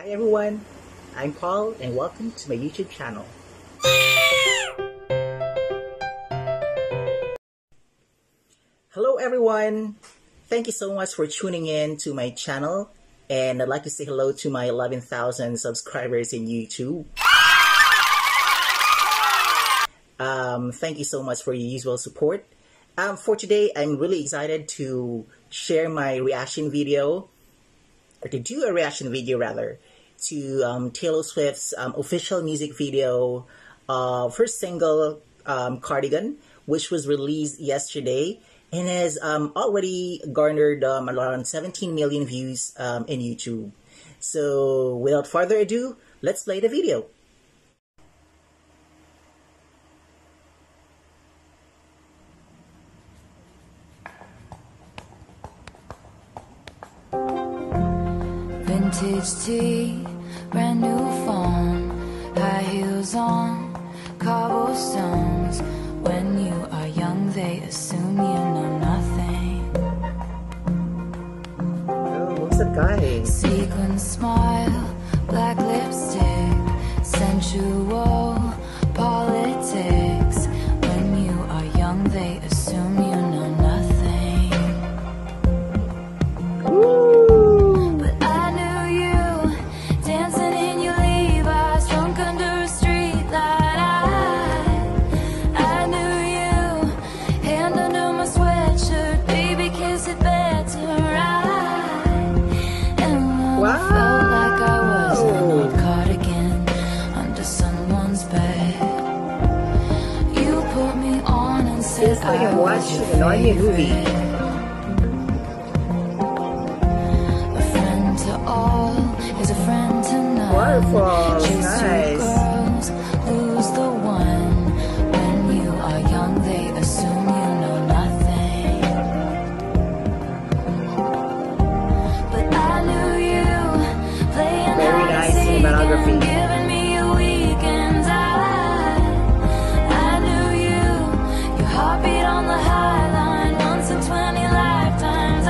Hi everyone, I'm Paul and welcome to my YouTube channel. Hello everyone, thank you so much for tuning in to my channel, and I'd like to say hello to my 11,000 subscribers in YouTube. Thank you so much for your usual support. For today, I'm really excited to share my reaction video, or to do a reaction video rather, to Taylor Swift's official music video of her single Cardigan, which was released yesterday and has already garnered around 17 million views in YouTube. So without further ado, let's play the video. Vintage tea, brand new phone, high heels on, cobblestones. When you are young, they assume you know nothing. Oh, what's that guy? Sequin smile, black lipstick, sensual politics. When you are young, they assume you know nothing. Woo! It's like I'm watching an Army movie. A friend to all is a friend to none. Waterfalls, nice. Girls lose the one. When you are young, they assume you know nothing. But I knew you playing very nice cinematography. giving me a weekend heartbeat on the high line, once in 20 lifetimes.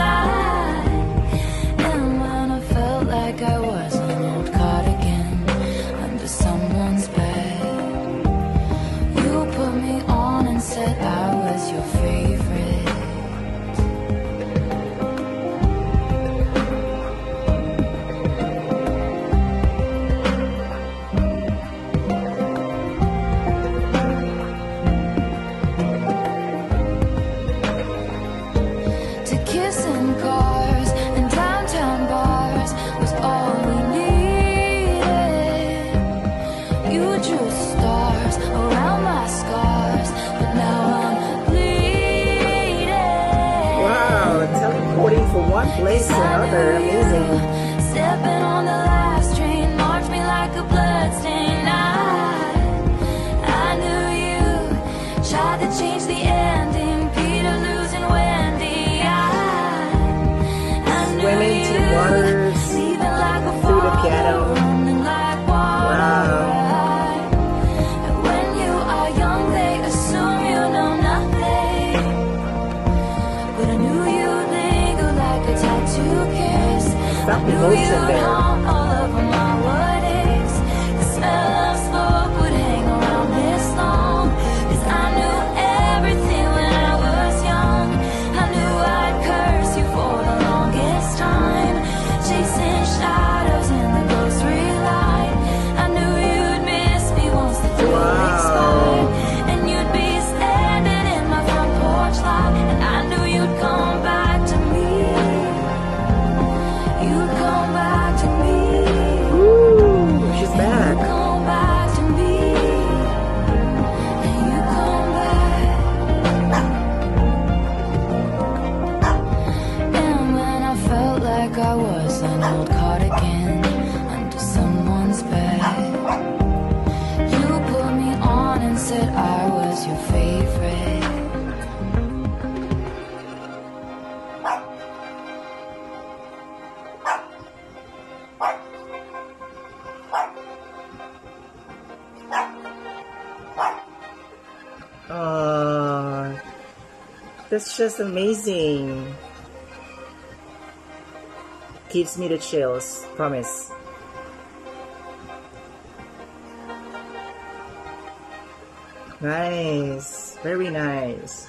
And when I felt like I was an old cardigan under someone's bed, you put me on and said I was your favorite. From one place to another, amazing. Stepping on the last train, marked me like a bloodstain. I knew you tried to change the ending, Peter losing Wendy. I Swimming to waters, like through the piano. Wow. When you are young, they assume you know nothing. But I knew you tattoo kiss. Felt the emotion there. All over my weddings. The smell of smoke would hang around this long. 'Cause I knew everything when I was young. I knew I'd curse you for the longest time. Chasing shadows in the grocery line. I knew you'd miss me once the thrill expired. And you'd be standing in my front porch lot. And I knew you'd come back to me. I was an old cardigan under someone's bed. You put me on and said I was your favorite. That's just amazing. Gives me the chills, promise. Nice. Very nice.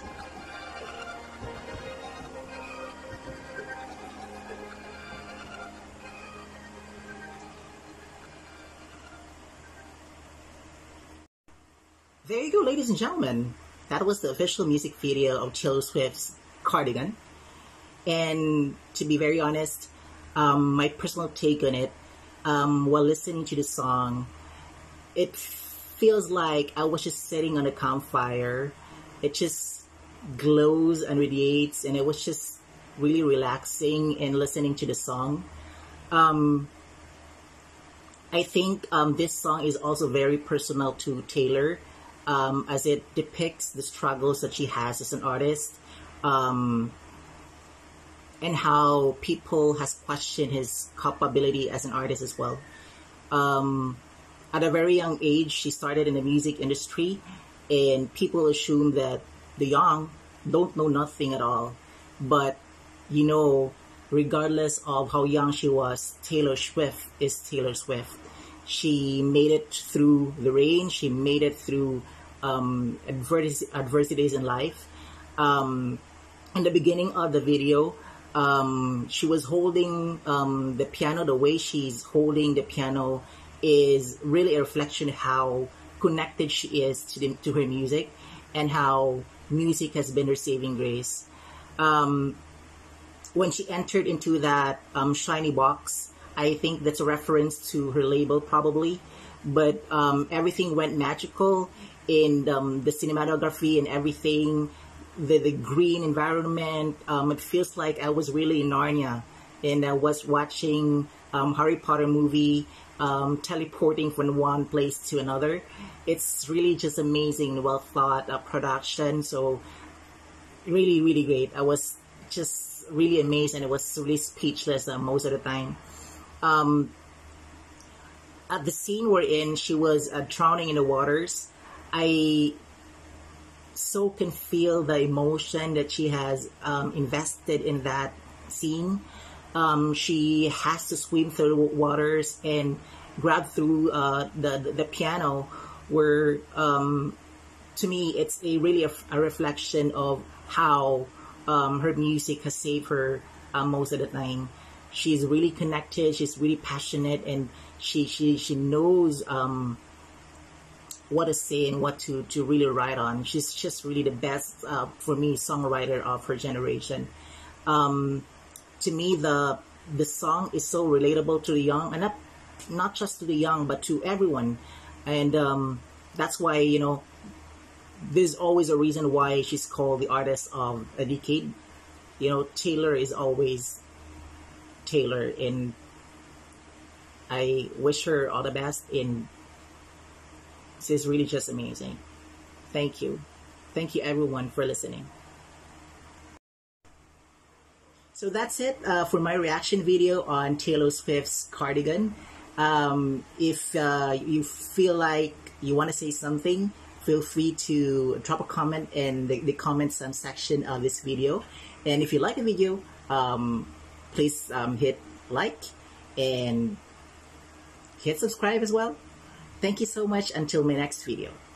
There you go, ladies and gentlemen. That was the official music video of Taylor Swift's Cardigan. And to be very honest, my personal take on it, while listening to the song, it feels like I was just sitting on a campfire. It just glows and radiates, and it was just really relaxing and listening to the song. I think this song is also very personal to Taylor, as it depicts the struggles that she has as an artist, and how people has questioned his capability as an artist as well. At a very young age, she started in the music industry, and people assume that the young don't know nothing at all. But, you know, regardless of how young she was, Taylor Swift is Taylor Swift. She made it through the rain. She made it through adversities in life. In the beginning of the video, she was holding the piano. The way she's holding the piano is really a reflection of how connected she is to her music, and how music has been her saving grace. When she entered into that shiny box, I think that's a reference to her label probably, but everything went magical in the cinematography and everything, the green environment. It feels like I was really in Narnia, and I was watching Harry Potter movie, teleporting from one place to another. It's really just amazing, well thought production. So really, really great. I was just really amazed, and I was really speechless most of the time. At the scene we're in, she was drowning in the waters. I so can feel the emotion that she has invested in that scene. She has to swim through the waters and grab through the piano, where to me it's really a reflection of how her music has saved her most of the time. She's really connected, she's really passionate, and she knows what to say and what to really write on. She's just really the best, for me, songwriter of her generation. To me, the song is so relatable to the young, and not just to the young, but to everyone. And that's why, you know, there's always a reason why she's called the artist of a decade. You know, Taylor is always Taylor, and I wish her all the best. And this is really just amazing. Thank you. Thank you everyone for listening. So that's it for my reaction video on Taylor Swift's Cardigan. If you feel like you want to say something, feel free to drop a comment in the comments section of this video. And if you like the video, please hit like and hit subscribe as well. Thank you so much. Until my next video.